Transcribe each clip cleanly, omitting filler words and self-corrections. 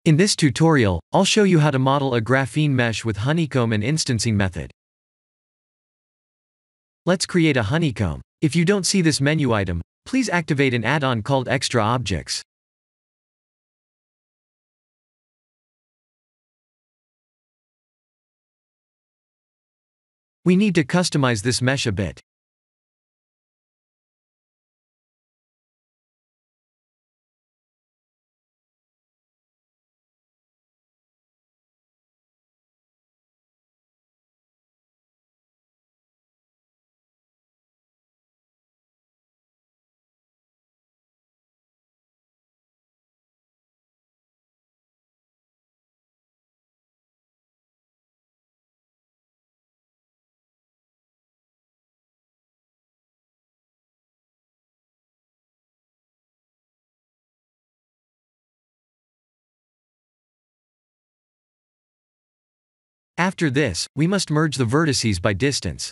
In this tutorial, I'll show you how to model a graphene mesh with honeycomb and instancing method. Let's create a honeycomb. If you don't see this menu item, please activate an add-on called Extra Objects. We need to customize this mesh a bit. After this, we must merge the vertices by distance.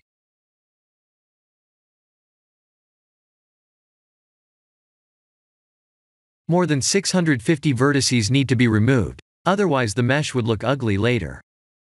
More than 650 vertices need to be removed, otherwise the mesh would look ugly later.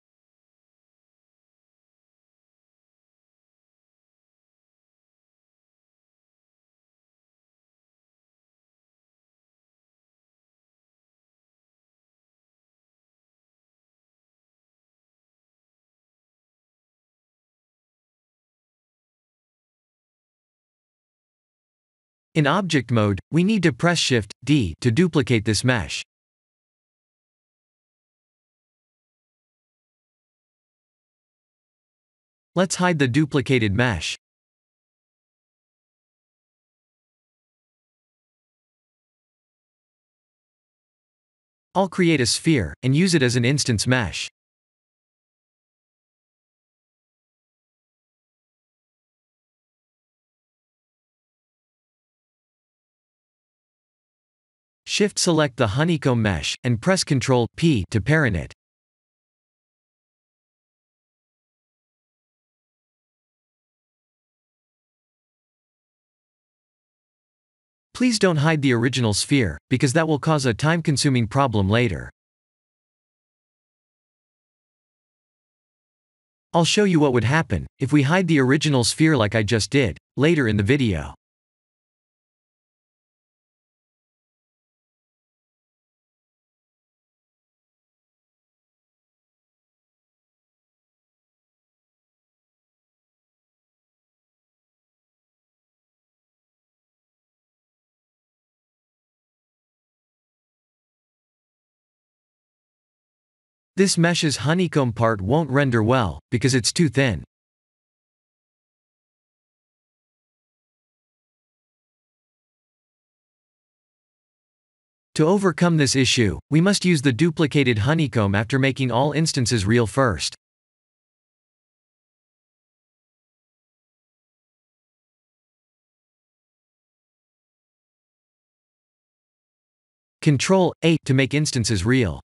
In object mode, we need to press Shift-D to duplicate this mesh. Let's hide the duplicated mesh. I'll create a sphere and use it as an instance mesh. Shift-select the honeycomb mesh, and press Ctrl-P to parent it. Please don't hide the original sphere, because that will cause a time-consuming problem later. I'll show you what would happen if we hide the original sphere like I just did, later in the video. This mesh's honeycomb part won't render well, because it's too thin. To overcome this issue, we must use the duplicated honeycomb after making all instances real first. Ctrl-A to make instances real.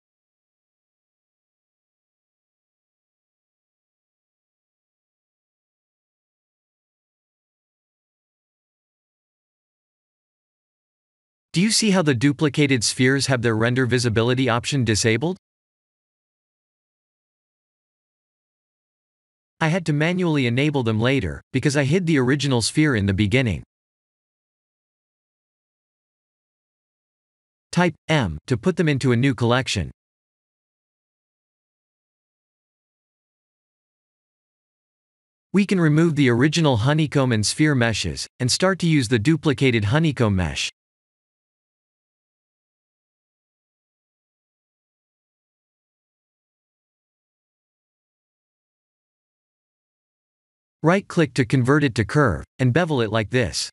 Do you see how the duplicated spheres have their render visibility option disabled? I had to manually enable them later, because I hid the original sphere in the beginning. Type M to put them into a new collection. We can remove the original honeycomb and sphere meshes, and start to use the duplicated honeycomb mesh. Right-click to convert it to curve, and bevel it like this.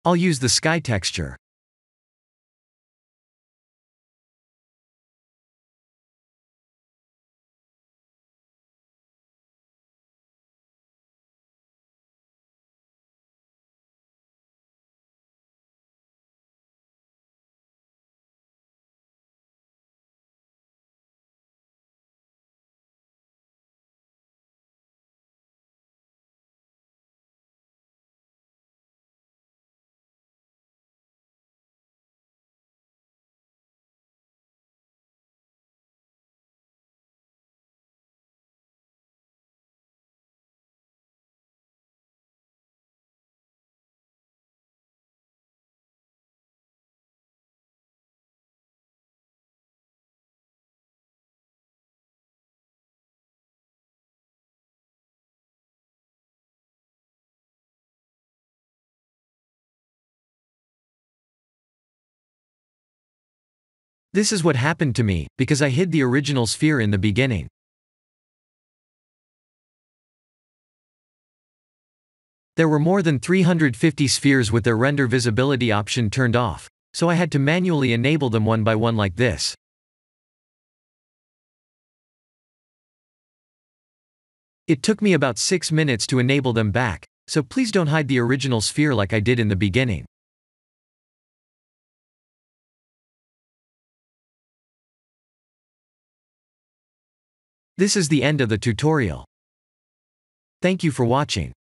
I'll use the sky texture. This is what happened to me, because I hid the original sphere in the beginning. There were more than 350 spheres with their render visibility option turned off, so I had to manually enable them one by one like this. It took me about 6 minutes to enable them back, so please don't hide the original sphere like I did in the beginning. This is the end of the tutorial. Thank you for watching.